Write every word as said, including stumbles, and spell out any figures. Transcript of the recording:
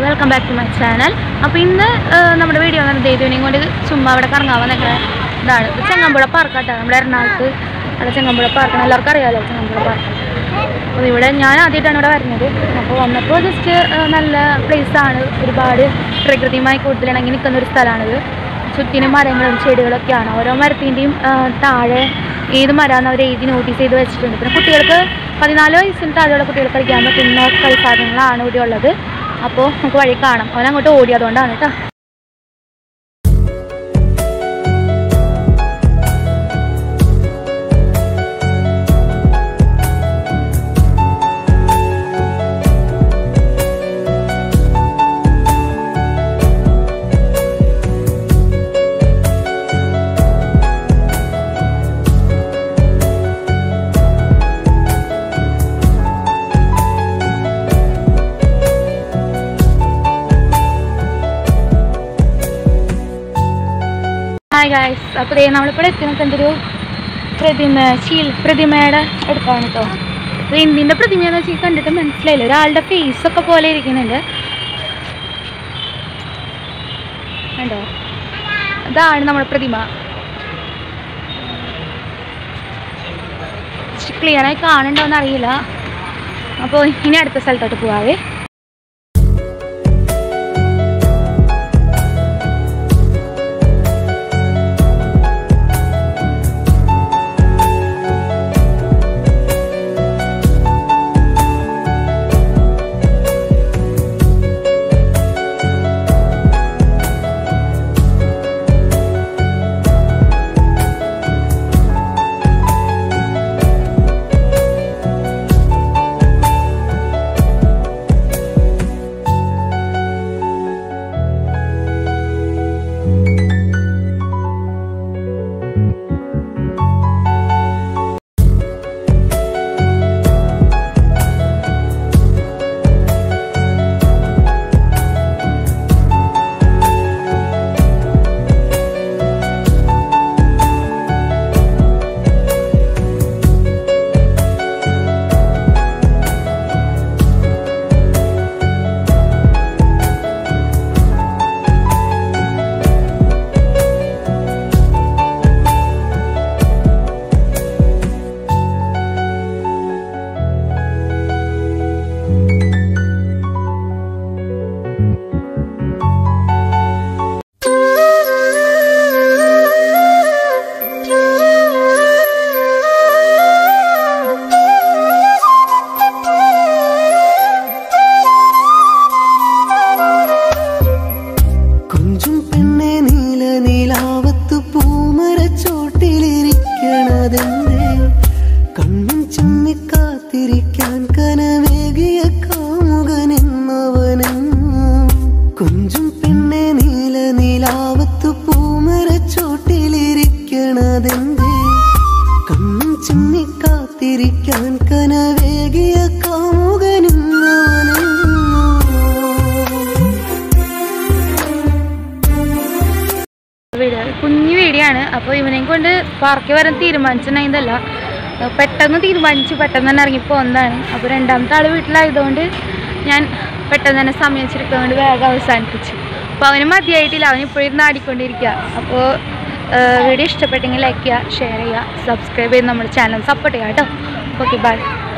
Welcome back to my channel. അപ്പോൾ ഇന്ന് നമ്മുടെ വീഡിയോ എന്ന് പറഞ്ഞാൽ ഇവനെയും കൊണ്ട് ചുമ്മാ അവിടെ കറങ്ങാൻ വന്നേക്കണ ഇതാണ്. ഇത് ചെങ്ങമ്പുഴ പാർക്കാട്ടോ, നമ്മുടെ എറണാകുളത്ത് അവിടെ ചെങ്ങമ്പുഴ പാർക്കാണ്, എല്ലാവർക്കും അറിയാമല്ലോ ചെങ്ങമ്പുഴ പാർക്ക്. അപ്പോൾ ഇവിടെ ഞാൻ ആദ്യമായിട്ടാണ് ഇവിടെ വരുന്നത്. അപ്പോൾ വന്നപ്പോൾ ജസ്റ്റ് നല്ല പ്ലേസാണ്, ഒരുപാട് പ്രകൃതിയുമായി കൂടുതലിണങ്ങി നിൽക്കുന്ന ഒരു സ്ഥലമാണിത്. ചുറ്റിനും മരങ്ങളും ചെടികളൊക്കെയാണ്. ഓരോ മരത്തിൻ്റെയും താഴെ ഏത് മരമാണെന്ന് അവർ എഴുതി നോട്ടീസ് ചെയ്ത് വെച്ചിട്ടുണ്ട്. പിന്നെ കുട്ടികൾക്ക് പതിനാല് വയസ്സിന് താഴെയുള്ള കുട്ടികൾക്ക് കളിക്കാൻ പറ്റുന്ന കളിസാധനങ്ങളാണ് ഇവിടെ ഉള്ളത്. അപ്പോൾ നമുക്ക് വഴി കാണാം. അവൻ അങ്ങോട്ട് ഓടി, അതുകൊണ്ടാണ് കേട്ടോ. ഹായ് ഗായ്സ്, അപ്പോൾ ദേ നമ്മളിപ്പോൾ എത്തി നമുക്ക് എന്തൊരു പ്രതിമ ശീൽ പ്രതിമയുടെ എടുക്കാണ് കേട്ടോ. അപ്പോൾ എന്തിൻ്റെ പ്രതിമയെന്ന് വെച്ചാൽ കണ്ടിട്ട് മനസ്സിലായില്ല, ഒരാളുടെ ഫേസൊക്കെ പോലെ ഇരിക്കുന്നുണ്ട് കണ്ടോ. ഇതാണ് നമ്മുടെ പ്രതിമ. ക്ലിയറായി കാണുന്നുണ്ടോയെന്ന് അറിയില്ല. അപ്പോൾ ഇനി അടുത്ത സ്ഥലത്തോട്ട് പോവാവേ. കണ്ണും ചിമ്മി കാത്തിരിക്കാൻ കനവേകിയ കാമുകനെന്നവനും കൊഞ്ചും പെണ്ണെ നീല നീലാവത്തു പൂമരച്ചോട്ടിലിരിക്കണതെന്തേ. കണ്ണും ചിമ്മി കാത്തിരിക്കാൻ കനവേകിയ കാമുകനെന്നവനും. കുഞ്ഞു വീടിയാണ്. അപ്പോൾ ഇവനെയും കൊണ്ട് പാർക്കിൽ വരാൻ തീരുമാനിച്ചിട്ടുണ്ടായിരുന്നല്ല, പെട്ടെന്ന് തീരുമാനിച്ചു പെട്ടെന്ന് തന്നെ ഇറങ്ങിപ്പോന്നതാണ്. അപ്പോൾ രണ്ടാമത്തെ ആൾ വീട്ടിലായതുകൊണ്ട് ഞാൻ പെട്ടെന്ന് തന്നെ സമയം ചുരുക്കൊണ്ട് വേഗം അവസാനിപ്പിച്ചു. അപ്പോൾ അവന് മതിയായിട്ടില്ല, അവൻ ഇപ്പോഴും നാടിക്കൊണ്ടിരിക്കുക. അപ്പോൾ വീഡിയോ ഇഷ്ടപ്പെട്ടെങ്കിൽ ലൈക്ക് ചെയ്യുക, ഷെയർ ചെയ്യുക, സബ്സ്ക്രൈബ് ചെയ്ത് നമ്മുടെ ചാനൽ സപ്പോർട്ട് ചെയ്യുക കേട്ടോ. Okay by.